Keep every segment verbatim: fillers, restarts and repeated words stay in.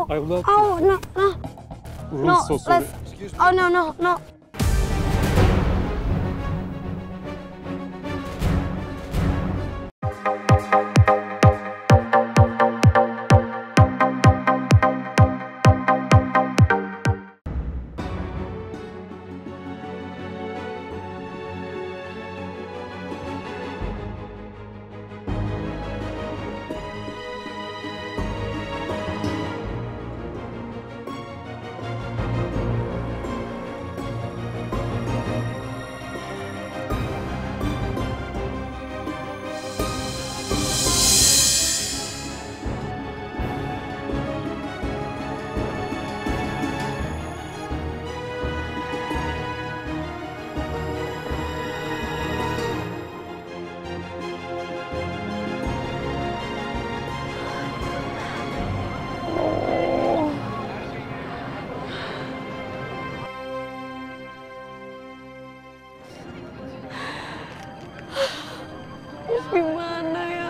Oh, I love oh, no, no. you. No, So sorry. let's... Oh, no, no, no. Gimana ya?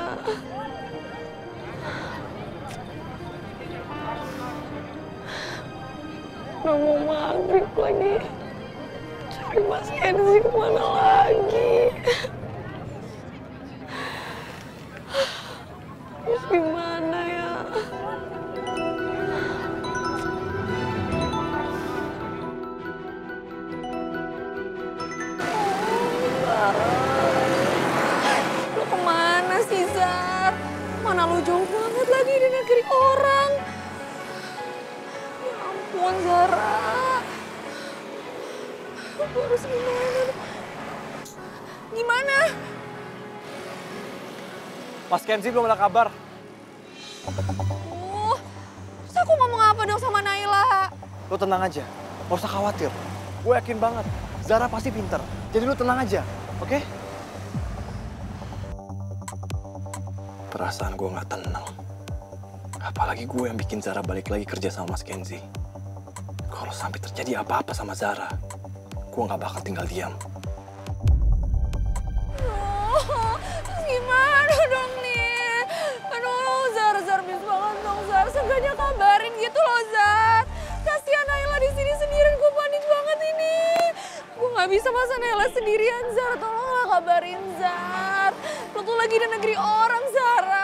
Udah mau maghrib lagi. Cari Mas Kenzi kemana lagi? Terus gimana ya? Mana lu jauh banget lagi di negeri orang. Ya ampun, Zara. Aku harus gimana? Gimana? Mas Kenzi belum ada kabar. Oh, terus aku ngomong apa dong sama Naila? Lo tenang aja, gak usah khawatir. Gue yakin banget, Zara pasti pinter. Jadi lo tenang aja, oke? Okay? Perasaan gue gak tenang. Apalagi gue yang bikin Zara balik lagi kerja sama Mas Kenzi. Kalau sampai terjadi apa-apa sama Zara, gue gak bakal tinggal diam. Oh, terus gimana dong nih? Aduh, Zara, Zara bis banget dong, Zara. Seenggaknya kabarin gitu loh, Zara. Kasihan Naila di sini sendirian, gue panik banget ini. Gue gak bisa masa Naila sendirian, Zara. Tolonglah kabarin, Zara. Lo tuh lagi di negeri orang, Zara.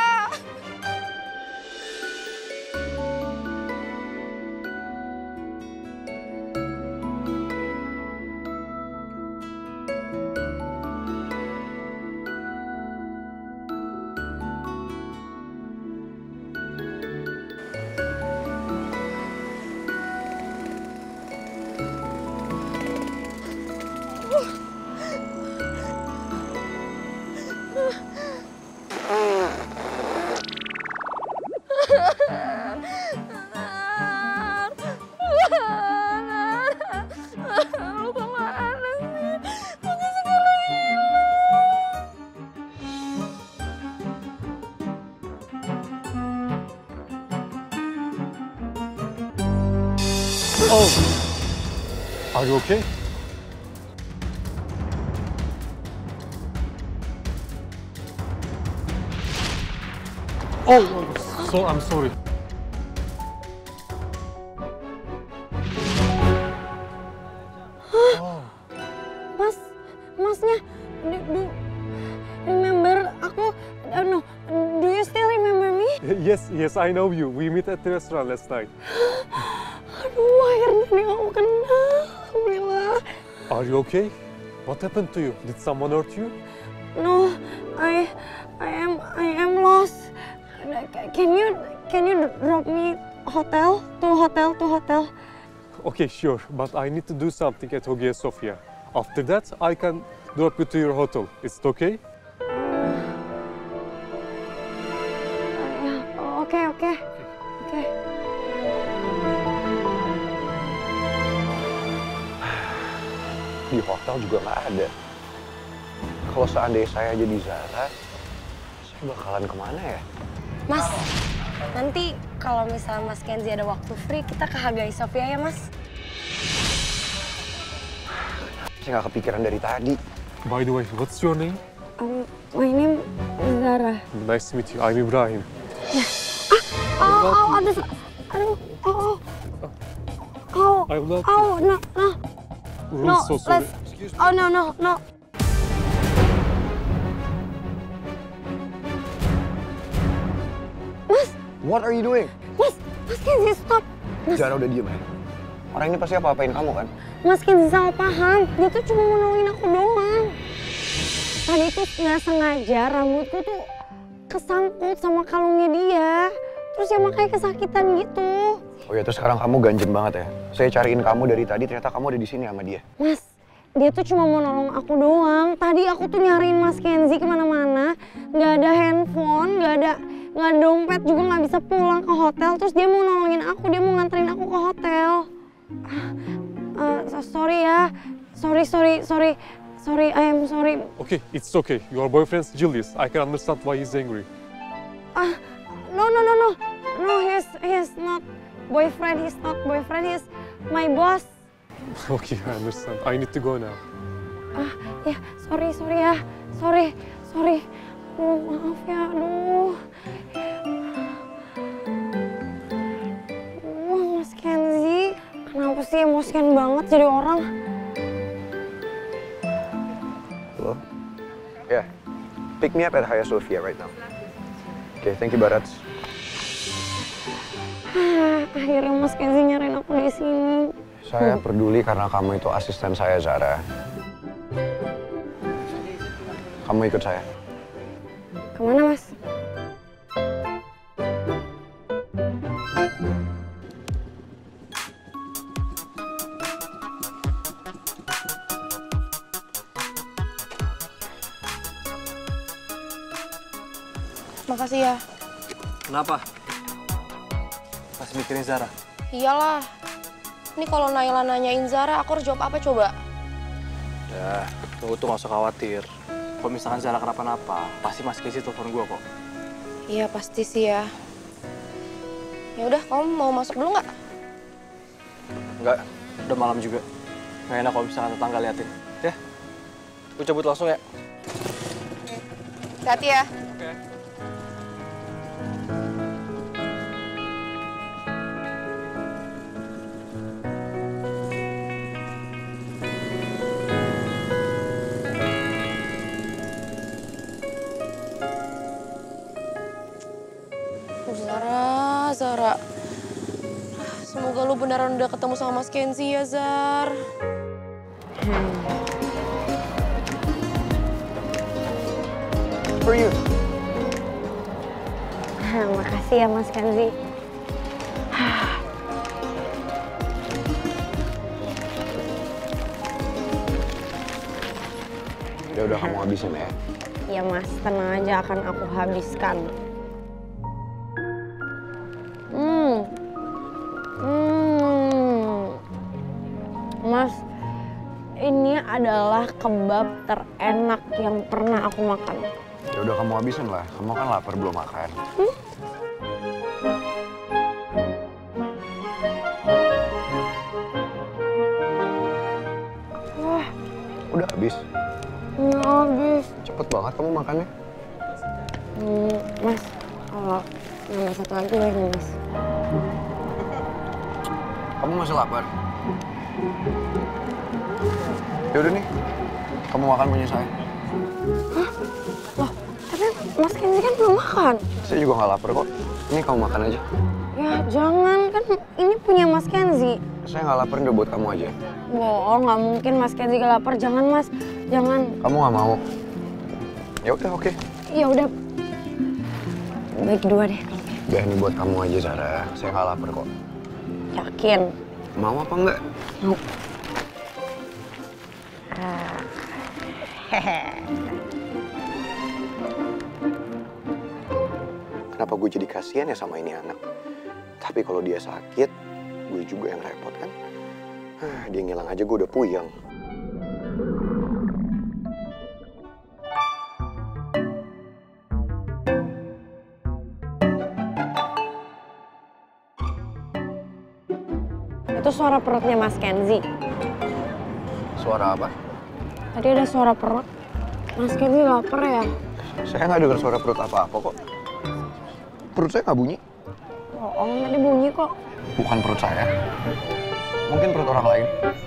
Lu kemana sih? Pakai segala hilang. Oh, are you okay? Oh, so I'm sorry. Oh. Mas, masnya, do, do remember aku? Uh, no, do you still remember me? Yes, yes, I know you. We met at the restaurant last night. Aduh, akhirnya nih aku kenal. Alhamdulillah. Are you okay? What happened to you? Did someone hurt you? No, I, I am, I am lost. Can you, can you drop me hotel to hotel to hotel? Okay, sure, but I need to do something at Hagia Sophia. After that, I can drop you to your hotel. Is it okay? Oke, oke, oke. Di hotel juga nggak ada. Kalau seandainya saya jadi Zara, saya bakalan kemana ya? Mas, nanti kalau misalnya Mas Kenzi ada waktu free, kita ke Hagia Sophia ya, Mas? Saya nggak kepikiran dari tadi. By the way, what's your name? Um, my name is Zara. Nice to meet you. I'm Ibrahim. Yeah. Ah, oh, oh, oh, this, Aduh, oh, oh, I love you. oh, no, no, Really no, so sorry. let's, oh, no, no, no. Mas, What are you doing? Mas, Mas Kenzi, stop. Mas, Zara udah diem ya. Orang ini pasti apa-apain kamu kan? Mas Kenzi salah paham. Dia tuh cuma mau nolongin aku doang. Tadi tuh nggak sengaja rambutku tuh kesangkut sama kalungnya dia. Terus ya makanya kesakitan gitu. Oh ya, terus sekarang kamu ganjen banget ya. Saya cariin kamu dari tadi, ternyata kamu ada di sini sama dia. Mas, dia tuh cuma mau nolong aku doang. Tadi aku tuh nyariin Mas Kenzi kemana-mana. Nggak ada handphone, nggak ada, nggak ada dompet juga, nggak bisa pulang ke hotel. Terus dia mau nolongin aku, dia mau nganterin aku ke hotel. Uh, so- sorry ya, sorry, sorry, sorry, sorry, I am sorry. Okay, it's okay. Your boyfriend's Julius. I can understand why he's angry. Ah, no, no, no, no, no, he's, he's not boyfriend, he's not boyfriend, he's my boss. Okay, I understand. I need to go now. Ah, ya, sorry, sorry ya, sorry, sorry. Aduh, maaf ya, aduh. Aduh, Mas Kenzi, kenapa sih emosian banget jadi orang? Hello? Yeah. Pick me up at Hagia Sophia right now. Okay, thank you, Barats. Ah, akhirnya Mas Kenzi nyariin aku di sini. Saya peduli karena kamu itu asisten saya, Zara. Kamu ikut saya. Kemana, Mas? Makasih ya. Kenapa? Masih mikirin Zara? Iyalah. Ini kalau Naila nanyain Zara, aku harus jawab apa coba? Ya, tunggu tuh gak usah khawatir. Kalau misalkan Zara kenapa-napa, pasti Mas Kenzi telepon gue kok. Iya pasti sih ya. Ya udah, kamu mau masuk dulu nggak? Enggak, udah malam juga. Nggak enak kalau misalkan tetangga liatin. Ya, gue cabut langsung ya. Hati-hati ya. Oke. Zara, Zara. Semoga lu beneran udah ketemu sama Mas Kenzi ya, Zar. For you. Ah, makasih ya Mas Kenzi. Ya udah kamu habisin ya. Ya Mas, tenang aja akan aku habiskan. Hmm. Hmm. Mas, ini adalah kebab terenak yang pernah aku makan. Ya udah kamu habisin lah. Kamu kan lapar belum makan. Hmm? Wah, Udah habis. nggak habis. Cepet banget kamu makannya. Hmm, Mas, kalau nambah satu lagi boleh nih Mas? Kamu masih lapar? Ya udah nih. Kamu makan punya saya. Hah? Loh, tapi Mas Kenzi kan belum makan. Saya juga nggak lapar kok. Ini kamu makan aja. Ya jangan, kan ini punya Mas Kenzi. Saya nggak lapar udah buat kamu aja. Bohong, nggak mungkin Mas Kenzi gak lapar. Jangan Mas, jangan. Kamu nggak mau? Ya udah oke. Ya udah, bagi dua deh. Udah ini buat kamu aja Zara. Saya nggak lapar kok. Yakin? Mau apa enggak? Mau. Ah. Hehe. Kenapa gue jadi kasihan ya sama ini anak? Tapi kalau dia sakit, gue juga yang repot kan? Hah, dia ngilang aja gue udah puyeng. Itu suara perutnya Mas Kenzi. Suara apa? Tadi ada suara perut. Mas Kenzi lapar ya? Saya nggak dengar suara perut apa-apa kok. Perut saya nggak bunyi. bohong, tadi bunyi kok. Bukan perut saya. Mungkin perut orang lain.